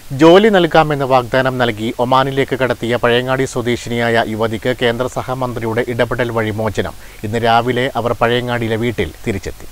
ജോലി നൽകാമെന്ന് വാഗ്ദാനം നൽകി ഒമാനിലേക്ക് കടത്തിയ പഴയങ്ങാടി സ്വദേശിനിയായ യുവതിക്ക് കേന്ദ്ര സഹമന്ത്രിയുടെ ഇടപെടൽ വഴി മോചനം. ഇന്ന് രാവിലെ അവർ പഴയങ്ങാടിയിലെ വീട്ടിൽ തിരിച്ചെത്തി.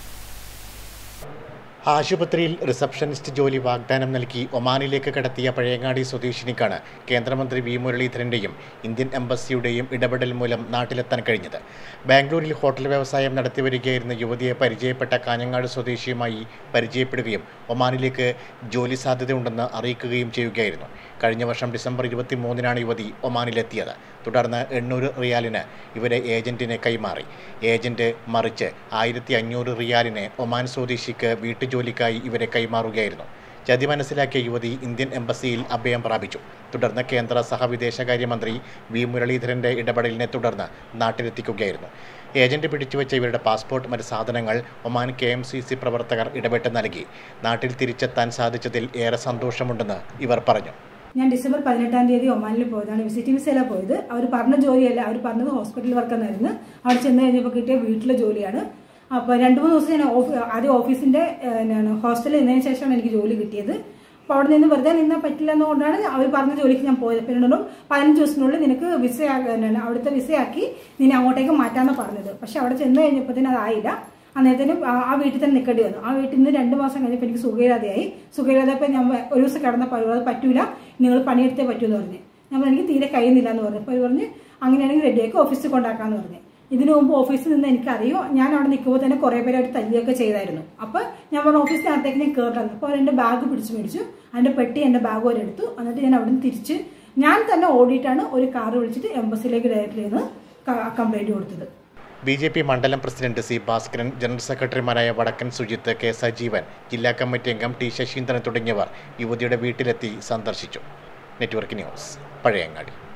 ആശുപത്രിയിൽ റിസപ്ഷനിസ്റ്റ് ജോലി വാഗ്ദാനം നൽകി ഒമാനിലേക്ക് കടത്തിയ പഴയങ്ങാടി സ്വദേശിനിക്കാണ് കേന്ദ്രമന്ത്രി വി മുരളീധരൻ്റെയും ഇന്ത്യൻ എംബസിയുടെയും ഇടപെടൽ മൂലം നാട്ടിലെത്താൻ കഴിഞ്ഞത്. ബാംഗ്ലൂരിൽ ഹോട്ടൽ വ്യവസായം നടത്തിവരികയായിരുന്ന യുവതിയെ പരിചയപ്പെട്ട കാഞ്ഞങ്ങാട് സ്വദേശിയുമായി പരിചയപ്പെടുകയും ഒമാനിലേക്ക് ജോലി സാധ്യതയുണ്ടെന്ന് അറിയിക്കുകയും ചെയ്യുകയായിരുന്നു. കഴിഞ്ഞ വർഷം ഡിസംബർ 23-നാണ് യുവതി ഒമാനിലെത്തിയത്. തുടർന്ന് 800 റിയാലിന് ഇവരെ ഏജന്റിനെ കൈമാറി. ഏജന്റ് മറിച്ച് 1500 റിയാലിന് ഒമാൻ സ്വദേശിക്ക് വീട്ടുജോലിക്കായി ഇവരെ കൈമാറുകയായിരുന്നു. ചതി മനസ്സിലാക്കിയ യുവതി ഇന്ത്യൻ എംബസിയിൽ അഭയം പ്രാപിച്ചു. തുടർന്ന് കേന്ദ്ര സഹവിദേശകാര്യമന്ത്രി വി മുരളീധരൻ്റെ ഇടപെടലിനെ തുടർന്ന് നാട്ടിലെത്തിക്കുകയായിരുന്നു. ഏജന്റ് പിടിച്ചുവെച്ച ഇവരുടെ പാസ്പോർട്ട്, മറ്റ് സാധനങ്ങൾ ഒമാൻ KMCC പ്രവർത്തകർ ഇടപെട്ട് നൽകി. നാട്ടിൽ തിരിച്ചെത്താൻ സാധിച്ചതിൽ ഏറെ സന്തോഷമുണ്ടെന്ന് ഇവർ പറഞ്ഞു. ഞാൻ ഡിസംബർ 18-ാം തീയതി ഒമാനിൽ പോയതാണ്. വിസിറ്റിംഗ് വിസയിലാണ് പോയത്. അവർ പറഞ്ഞ ജോലിയല്ല, അവർ പറഞ്ഞത് ഹോസ്പിറ്റൽ വർക്കെന്നായിരുന്നു. അവിടെ ചെന്ന് കഴിഞ്ഞപ്പോൾ കിട്ടിയ വീട്ടിലെ ജോലിയാണ്. അപ്പോൾ 2-3 ദിവസം ഞാൻ ആദ്യം ഓഫീസിൻ്റെ ഹോസ്റ്റലിൽ നിന്നതിന് ശേഷമാണ് എനിക്ക് ജോലി കിട്ടിയത്. അപ്പോൾ അവിടെ നിന്ന് വെറുതെ നിന്നാൽ പറ്റില്ല എന്നുകൊണ്ടാണ് അവർ പറഞ്ഞ ജോലിക്ക് ഞാൻ പോയത്. പിന്നീടും 15 ദിവസത്തിനുള്ളിൽ നിനക്ക് അവിടുത്തെ വിസയാക്കി നിന്നെ അങ്ങോട്ടേക്ക് മാറ്റാമെന്ന് പറഞ്ഞത്. പക്ഷെ അവിടെ ചെന്ന് കഴിഞ്ഞപ്പോഴത്തേനും അതായില്ല. അന്നേരത്തേനും ആ വീട്ടിൽ തന്നെ നിൽക്കേണ്ടി വന്നു. ആ വീട്ടിൽ നിന്ന് 2 മാസം കഴിഞ്ഞപ്പോൾ എനിക്ക് സുഖമില്ലാതെയായി. സുഖമില്ലാതെപ്പോൾ ഞാൻ ഒരു ദിവസം കിടന്നപ്പോൾ അത് പറ്റൂല, നിങ്ങൾ പണിയെടുത്തേ പറ്റൂന്ന് പറഞ്ഞ്. ഞാൻ എനിക്ക് തീരെ കഴിയുന്നില്ല എന്ന് പറഞ്ഞു. അപ്പോൾ പറഞ്ഞ് അങ്ങനെയാണെങ്കിൽ റെഡിയാക്കി ഓഫീസിൽ കൊണ്ടാക്കാമെന്ന് പറഞ്ഞു. ഇതിനു മുമ്പ് ഓഫീസിൽ നിന്ന് എനിക്കറിയോ, ഞാൻ അവിടെ നിൽക്കുമ്പോൾ തന്നെ കുറേ പേരായിട്ട് തല്ലിയൊക്കെ ചെയ്തായിരുന്നു. അപ്പോൾ ഞാൻ പറഞ്ഞ ഓഫീസിനകത്തേക്ക് ഞാൻ കയറുന്നു. അപ്പോൾ എൻ്റെ ബാഗ് പിടിച്ച് മേടിച്ചു. അതിൻ്റെ പെട്ടി എൻ്റെ ബാഗ് വരെ എടുത്തു. എന്നിട്ട് ഞാൻ അവിടെ നിന്ന് തിരിച്ച് ഞാൻ തന്നെ ഓടിയിട്ടാണ് ഒരു കാർ വിളിച്ചിട്ട് എംബസിയിലേക്ക് ഡയറക്റ്റ് ചെയ്ത് കംപ്ലൈൻറ്റ് കൊടുത്തത്. BJP മണ്ഡലം പ്രസിഡന്റ് C. ഭാസ്കരൻ, ജനറൽ സെക്രട്ടറിമാരായ വടക്കൻ സുജിത്ത്, K. സജീവൻ, ജില്ലാ കമ്മിറ്റി അംഗം T. ശശീന്ദ്രൻ തുടങ്ങിയവർ യുവതിയുടെ വീട്ടിലെത്തി സന്ദർശിച്ചു. Network news, Pazhayangadi.